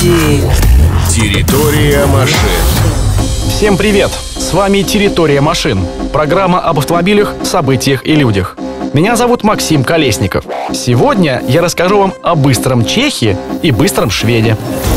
Территория машин. Всем привет! С вами «Территория машин» — программа об автомобилях, событиях и людях. Меня зовут Максим Колесников. Сегодня я расскажу вам о быстром чехе и быстром шведе.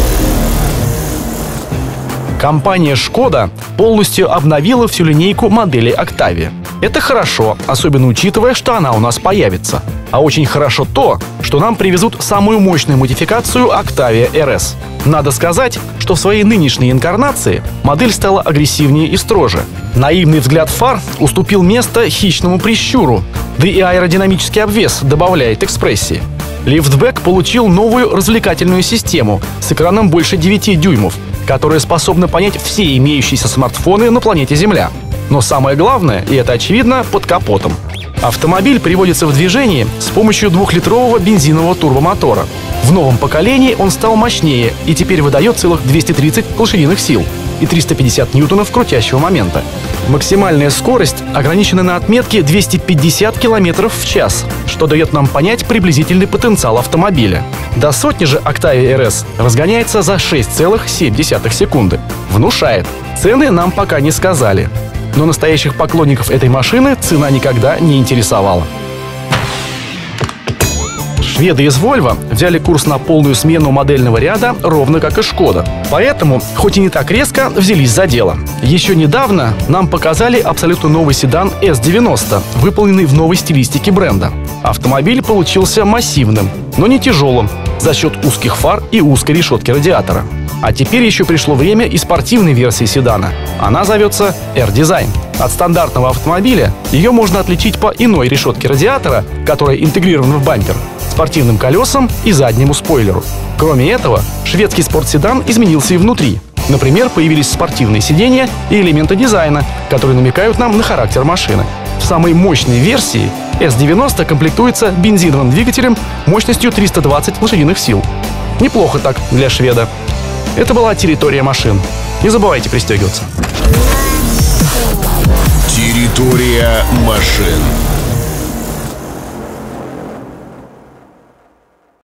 Компания «Шкода» полностью обновила всю линейку моделей «Октавия». Это хорошо, особенно учитывая, что она у нас появится. А очень хорошо то, что нам привезут самую мощную модификацию «Октавия RS». Надо сказать, что в своей нынешней инкарнации модель стала агрессивнее и строже. Наивный взгляд фар уступил место хищному прищуру, да и аэродинамический обвес добавляет экспрессии. Лифтбэк получил новую развлекательную систему с экраном больше 9 дюймов, которая способна понять все имеющиеся смартфоны на планете Земля. Но самое главное, и это очевидно, под капотом. Автомобиль приводится в движение с помощью 2-литрового бензинового турбомотора. В новом поколении он стал мощнее и теперь выдает целых 230 лошадиных сил и 350 ньютонов крутящего момента. Максимальная скорость ограничена на отметке 250 км в час, что дает нам понять приблизительный потенциал автомобиля. До сотни же Octavia RS разгоняется за 6,7 секунды. Внушает. Цены нам пока не сказали. Но настоящих поклонников этой машины цена никогда не интересовала. Шведы из Volvo взяли курс на полную смену модельного ряда, ровно как и Шкода. Поэтому, хоть и не так резко, взялись за дело. Еще недавно нам показали абсолютно новый седан S90, выполненный в новой стилистике бренда. Автомобиль получился массивным, но не тяжелым, за счет узких фар и узкой решетки радиатора. А теперь еще пришло время и спортивной версии седана. Она зовется R-Design. От стандартного автомобиля ее можно отличить по иной решетке радиатора, которая интегрирована в бампер, спортивным колесам и заднему спойлеру. Кроме этого, шведский спортседан изменился и внутри. Например, появились спортивные сиденья и элементы дизайна, которые намекают нам на характер машины. В самой мощной версии S90 комплектуется бензиновым двигателем мощностью 320 лошадиных сил. Неплохо так для шведа. Это была «Территория машин». Не забывайте пристегиваться. Территория машин.